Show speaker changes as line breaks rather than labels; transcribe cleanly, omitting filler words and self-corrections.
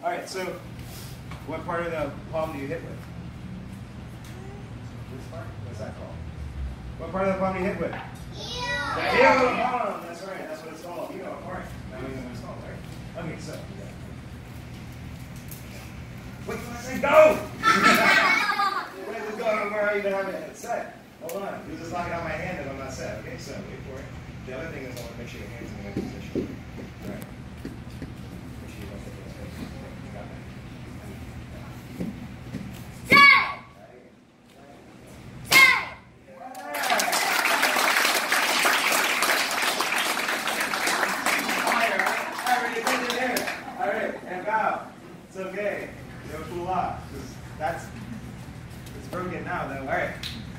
All right, so what part of the palm do you hit with? This part? What's that called? What part of the palm do you hit with? The heel of the palm. That's right. That's what it's called. You know, all right. Now we know what it's called, right? Okay, so. Wait till I say go! Wait, let's go. I don't know where I even have it set. Hold on. You're just knocking out my hand if I'm not set. Okay, so wait for it. The other thing is I want to make sure your hand's in the right position. All right. Make sure you don't get those things. You got that. All right, and bow. It's okay. You don't cool off. It's broken now, though. All right.